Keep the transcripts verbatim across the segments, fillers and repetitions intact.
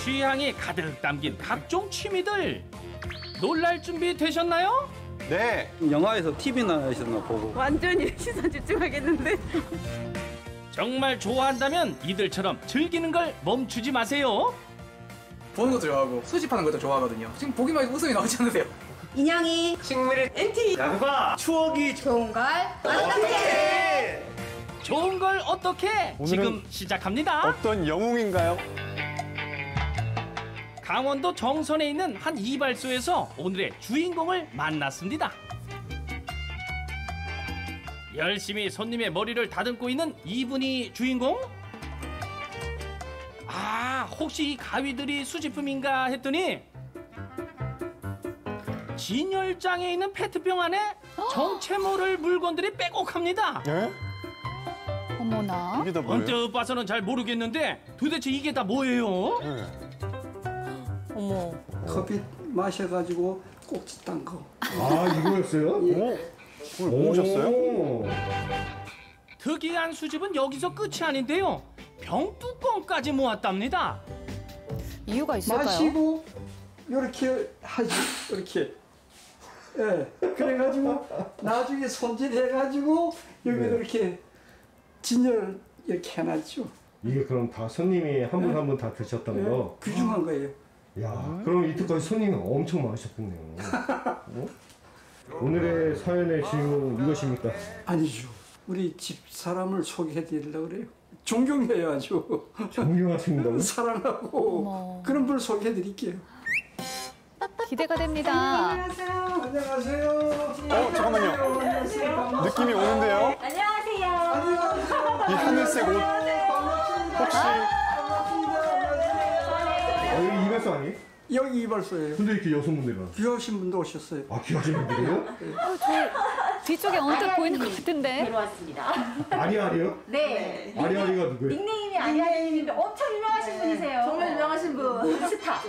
취향이 가득 담긴 각종 취미들. 놀랄 준비 되셨나요? 네. 영화에서 티비나에서나 보고. 완전히 시선 집중하겠는데. 정말 좋아한다면 이들처럼 즐기는 걸 멈추지 마세요. 보는 것도 좋아하고 수집하는 것도 좋아하거든요. 지금 보기만 해도 웃음이 나오지 않으세요? 인형이 식물의 엔티 야구가 추억이 좋은 걸 어떻게? 좋은 걸 어떻게? 지금 시작합니다. 어떤 영웅인가요? 강원도 정선에 있는 한 이발소에서 오늘의 주인공을 만났습니다. 열심히 손님의 머리를 다듬고 있는 이분이 주인공? 아, 혹시 이 가위들이 수집품인가 했더니 진열장에 있는 페트병 안에 정체 모를 물건들이 빼곡합니다. 네? 어머나. 이게 다 뭐예요? 언뜻 봐서는 잘 모르겠는데 도대체 이게 다 뭐예요? 네. 어머. 커피 마셔가지고 꼭지 딴 거. 아, 이거였어요? 예. 그걸 모으셨어요? 오. 특이한 수집은 여기서 끝이 아닌데요. 병뚜껑까지 모았답니다. 이유가 있을까요? 마시고 이렇게 하지, 이렇게. 예. 그래가지고 나중에 손질해가지고 여기다 네. 이렇게 진열 이렇게 해놨죠. 이게 그럼 다 손님이 한 분 한 분 다 드셨던 예. 거? 귀중한 거예요. 야, 그럼 이때까지 손님이 엄청 많으셨겠네요. 어? 오늘의 사연의 주인공 이것입니까? 아니죠. 우리 집 사람을 소개해드리려고 그래요. 존경해야죠. 존경하십니다. 사랑하고 어머. 그런 분을 소개해드릴게요. 기대가 됩니다. 안녕하세요. 안녕하세요. 어, 잠깐만요. 안녕하세요. 느낌이 오는데요? 안녕하세요. 안녕하세요. 이 하늘색 옷 혹시 아, 여기 이발소 아니에요? 여기 이발소예요. 근데 이렇게 여성분들이 귀하신 분도 오셨어요. 아, 귀하신 분들이요? 어, 저 뒤쪽에 언뜻 보이는 것 같은데. 들어왔습니다. 아리아리요? 네. 아리아리가 누구예요? 닉네임이 아리아리님인데 엄청 유명하신 분이세요. 정말 유명하신 분. 스타.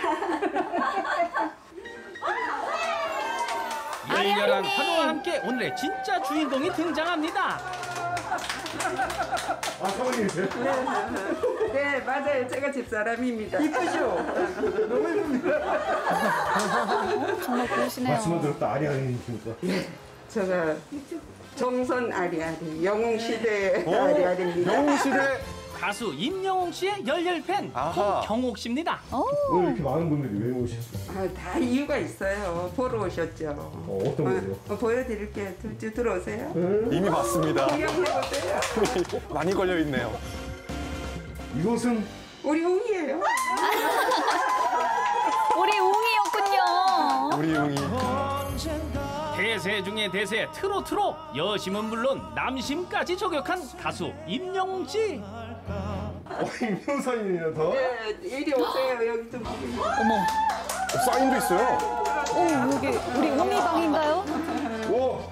열렬한 환호와 함께 오늘의 진짜 주인공이 등장합니다. 아, 사모님이세요? 네, 맞아요. 제가 집사람입니다. 이쁘죠? 너무 이쁩니다. 정말 고우시네요. 말씀만 들었다 아리아리님이십니까? 제가 정선 아리아리, 영웅시대 오, 아리아리입니다. 영웅시대. 가수 임영웅 씨의 열렬 팬 아하. 홍경옥 씨입니다. 오늘 이렇게 많은 분들이 왜 오셨어요? 아, 다 이유가 있어요. 보러 오셨죠. 어, 어떤 거요? 어, 보여드릴게요. 들, 들, 들어오세요. 이미 봤습니다. 구경해보세요. 많이 걸려 있네요. 이것은 우리 웅이에요. 우리 웅이였군요. 우리 용이. 대세 중에 대세 트로트로 여심은 물론 남심까지 저격한 가수 임영웅 씨. 어, 임영선이네요, 더? 네, 이리 오세요. 여기 좀 보세요. 어머. 어, 사인도 있어요. 오, 여기 우리 웅이 방인가요? 오!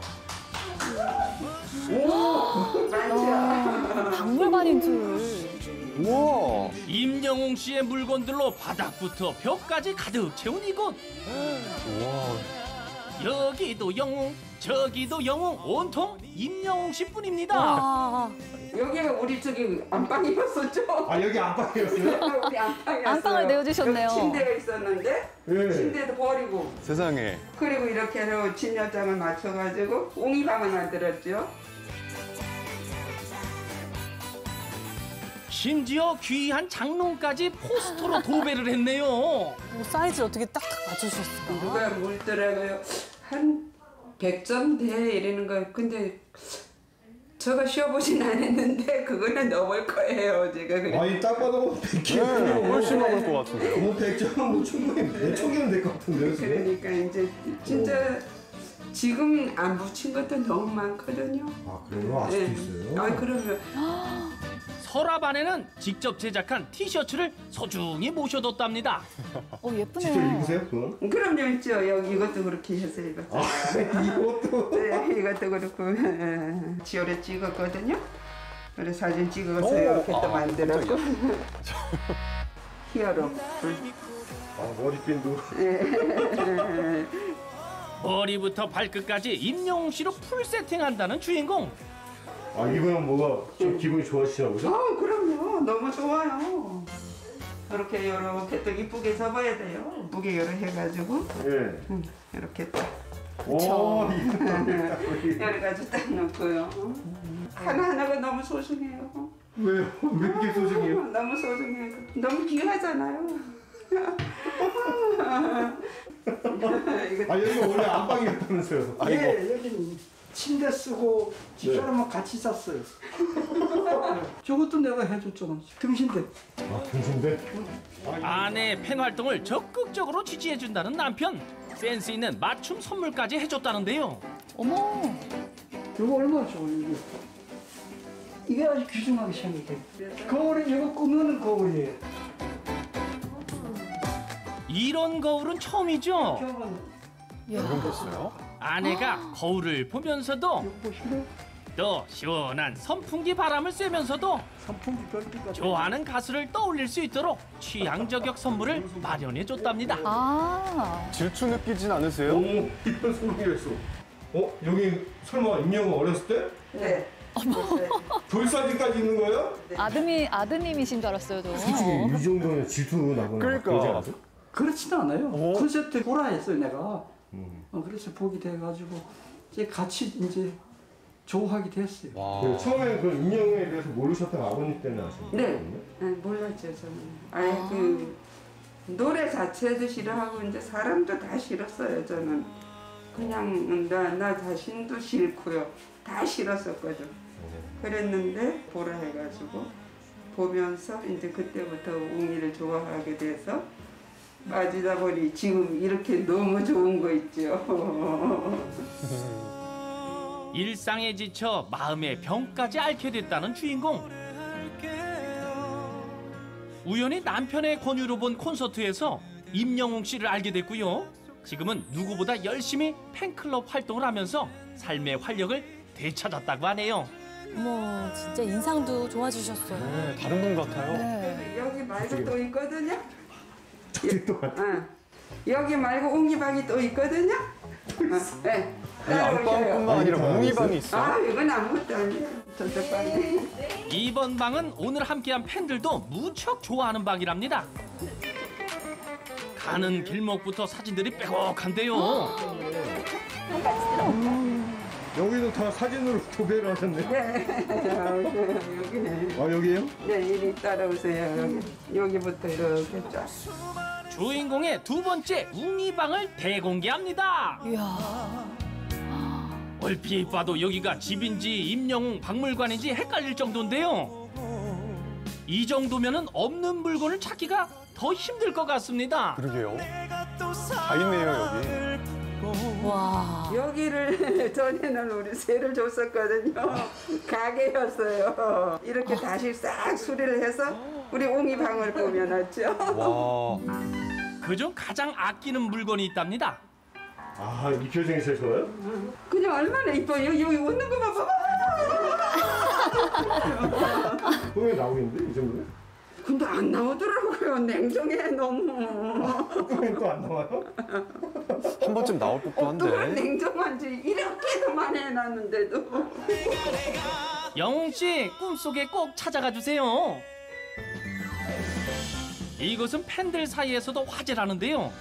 박물관인 줄. 우와. 임영웅 씨의 물건들로 바닥부터 벽까지 가득 채운 이곳. 우와. 여기도 영웅, 저기도 영웅, 온통 임영웅 씨뿐입니다. 와. 여기가 우리 저기 안방이었었죠? 아, 여기 안방이었어요? 우리 안방이었어요. 안방을 내어주셨네요. 여기 침대가 있었는데 네. 침대도 버리고 세상에. 그리고 이렇게 해서 진열장을 맞춰가지고 웅이방을 만들었죠. 심지어 귀한 장롱까지 포스터로 도배를 했네요. 뭐 사이즈 어떻게 딱딱 맞추셨어요? 누가 물더라고요. 한 백 점 돼 이러는 거예요. 근데 제가 쉬어보진 않았는데 그거는 넘을 거예요. 제가 그래. 아니, 딱 봐도 백 개. 네, 훨씬 넘을 것 같은데요. 뭐 백 점은 뭐 충분히 몇 총이면 될 것 같은데요, 지금? 그러니까 이제 진짜 지금 안 붙인 것도 너무 많거든요. 아, 그래요? 아직도 네. 있어요? 아, 그러면 서랍 안에는 직접 제작한 티셔츠를 소중히 모셔뒀답니다. 어, 직접 예쁘네요. 입으세요, 그건? 그럼요 있죠. 여기 이것도 그렇게 해서 입었어요. 아, 이것도? 네, 이것도 그렇고 지열에 찍었거든요. 그래서 사진 찍어서 오, 이렇게 아, 또 만들었고 히어로. 아, 머리핀도. 머리부터 발끝까지 임영웅 씨로 풀 세팅한다는 주인공. 아, 이거는 뭐가 좀 기분이 좋아지시나 보죠? 아, 그럼요. 너무 좋아요. 이렇게 이렇게 또 이쁘게 접어야 돼요. 이쁘게 이렇게 해가지고 예. 응, 이렇게 딱 오, 여러 가지 딱 넣고요. 하나 하나가 너무 소중해요. 왜요? 왜 이렇게 소중해요? 너무 소중해요. 너무 귀하잖아요. 아 여기가 원래 안방이었다면서요? 예, 여기는 침대 쓰고 집사람하고 같이 잤어요. 저것도 내가 해줬잖아. 등신대. 아 등신대? 아내의 팬 활동을 적극적으로 지지해준다는 남편. 센스 있는 맞춤 선물까지 해줬다는데요. 어머. 이거 얼마나 좋아요, 이거. 이게 아주 귀중하게 생겼대. 거울에 이거 꾸며는 거울이에요. 이런 거울은 처음이죠. 저건 이런 게 있어요? 아내가 거울을 보면서도 이거 보시면 또 시원한 선풍기 바람을 쐬면서도 선풍기 별빛 좋아하는 가수를 떠올릴 수 있도록 취향 저격 선물을 마련해줬답니다. 아. 질투 느끼진 않으세요? 오, 이런 소리가 있어. 어? 여기 설마 임영웅 어렸을 때? 네. 돌사진까지 있는 거예요? 아드님, 아드님이신 줄 알았어요, 저. 솔직히 이 정도면 질투 나거나 그러니까. 그러지 않아요? 그렇지는 않아요. 어? 콘서트 보라 했어요, 내가. 음. 어, 그래서 보게 돼가지고 이제 같이 이제 좋아하게 됐어요. 와. 그 처음에는 그 임영웅에 대해서 모르셨다가 아버님 때문에 아신 네. 거예요? 네, 몰랐죠 저는. 아예 그 노래 자체도 싫어하고 이제 사람도 다 싫었어요 저는. 그냥 나, 나 자신도 싫고요. 다 싫었었거든. 그랬는데 보라 해가지고 보면서 이제 그때부터 웅이를 좋아하게 돼서 빠지다 보니 지금 이렇게 너무 좋은 거 있죠. 일상에 지쳐 마음의 병까지 앓게 됐다는 주인공. 우연히 남편의 권유로 본 콘서트에서 임영웅 씨를 알게 됐고요. 지금은 누구보다 열심히 팬클럽 활동을 하면서 삶의 활력을 되찾았다고 하네요. 어머, 진짜 인상도 좋아지셨어요. 네, 다른 분 같아요. 네. 여기 말고 또 있거든요. 저기 또 같아. 어. 여기 말고 옹이방이 또 있거든요. 어, 네. 이 안방뿐만 아니라 몽이방이 있어요. 아 이건 아무것도 아니에요. 저쪽 방에. 이번 방은 오늘 함께한 팬들도 무척 좋아하는 방이랍니다. 가는 길목부터 사진들이 빼곡한데요. 여기도 다 사진으로 도배를 하셨네. 네. 여기네. 아 여기에요? 네, 이리 따라오세요. 여기 여기부터 이렇게 쫙. 주인공의 두 번째 웅이방을 대공개합니다. 이야. 얼핏 봐도 여기가 집인지 임영웅 박물관인지 헷갈릴 정도인데요. 이 정도면은 없는 물건을 찾기가 더 힘들 것 같습니다. 그러게요. 다 있네요, 여기. 와. 여기를 전에는 우리 새를 줬었거든요. 가게였어요. 이렇게 다시 싹 수리를 해서 우리 옹이 방을 꾸며놨죠. 와. 그중 가장 아끼는 물건이 있답니다. 아 이 표정이 제일 좋아요? 그냥 얼마나 이뻐요. 여기, 여기 웃는 거 봐봐. 똥에 나오겠는데 이 정도면? 근데 안 나오더라고요. 냉정해 너무. 똥에 또 안 나와요? 한 번쯤 나올 법도 어떡한 한데. 냉정한지 이렇게도 많이 해놨는데도. 영웅 씨 꿈속에 꼭 찾아가 주세요. 이곳은 팬들 사이에서도 화제라는데요.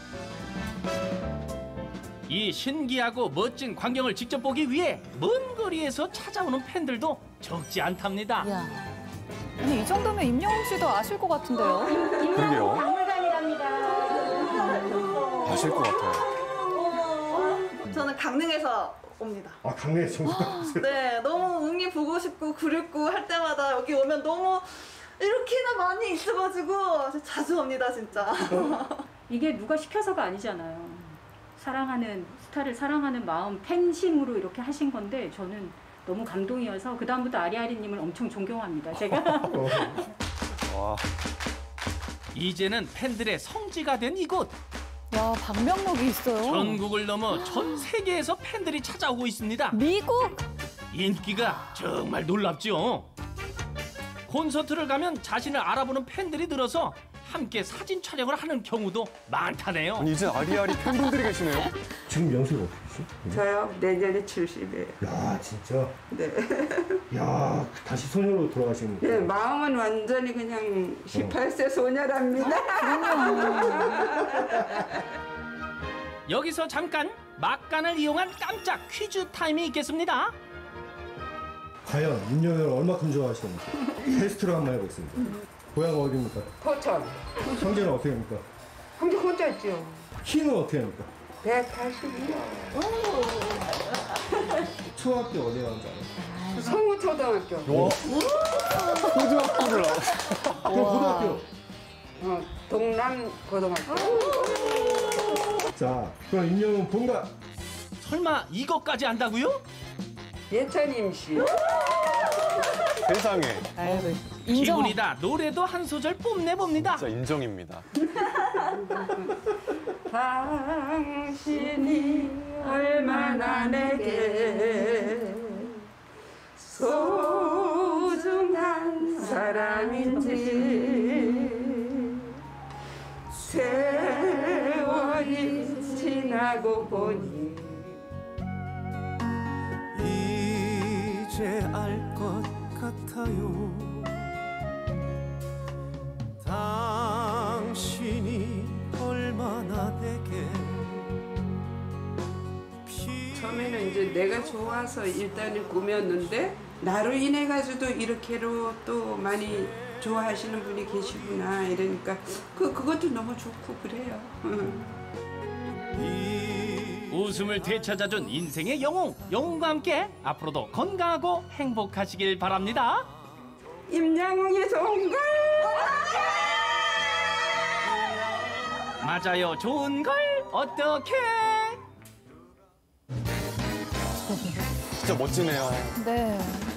이 신기하고 멋진 광경을 직접 보기 위해 먼 거리에서 찾아오는 팬들도 적지 않답니다. 야. 아니, 이 정도면 임영웅 씨도 아실 것 같은데요. 그러게요. 박물관이랍니다. 아실 것 같아요. 저는 강릉에서 옵니다. 아 강릉에 정수가 있어요? 네, 너무 웅이 보고 싶고 그립고 할 때마다 여기 오면 너무 이렇게나 많이 있어가지고 자주 옵니다, 진짜. 이게 누가 시켜서가 아니잖아요. 사랑하는 스타를 사랑하는 마음 팬심으로 이렇게 하신 건데 저는 너무 감동이어서 그 다음부터 아리아리님을 엄청 존경합니다. 제가. 와. 이제는 팬들의 성지가 된 이곳. 와, 방명록이 있어요. 전국을 넘어 전 세계에서 팬들이 찾아오고 있습니다. 미국? 인기가 정말 놀랍죠. 콘서트를 가면 자신을 알아보는 팬들이 늘어서 함께 사진 촬영을 하는 경우도 많다네요. 아니 이제 아리아리 팬분들이 계시네요. 지금 연세가 어떻게 저요? 내년에 칠십이에요. 야 진짜. 네. 야 다시 소녀로 돌아가시는 네, 거예요. 마음은 완전히 그냥 십팔 세 소녀랍니다. 여기서 잠깐 막간을 이용한 깜짝 퀴즈 타임이 있겠습니다. 과연 임영웅을 얼마큼 좋아하시는지 테스트를 한번 해보겠습니다. 고향 어디입니까? 포천. 성재는 어떻게 합니까? 형제 혼자 있죠. 키는 어떻게 합니까? 백팔십이요. 초등학교 어디 가는지 알아요? 성우초등학교. 와. 고등학교를 나. 그럼 고등학교. 어, 동남 고등학교. 자, 그럼 임영웅 본가. 설마 이것까지 안다고요? 예찬 임시. 세상에. 기분이다 노래도 한 소절 뽐내봅니다. 진짜 인정입니다. 당신이 얼마나 내게 소중한 사람인지 세월이 지나고 보니 이제 알 것 같아요. 당신이 얼마나 되게 처음에는 이제 내가 좋아서 일단은 꾸몄는데 나로 인해 가지고도 이렇게로 또 많이 좋아하시는 분이 계시구나 이러니까 그 그것도 너무 좋고 그래요. 웃음을 되찾아준 인생의 영웅 영웅과 함께 앞으로도 건강하고 행복하시길 바랍니다. 임영웅이 좋은 걸 맞아요 좋은 걸 어떻게 진짜 멋지네요. 네.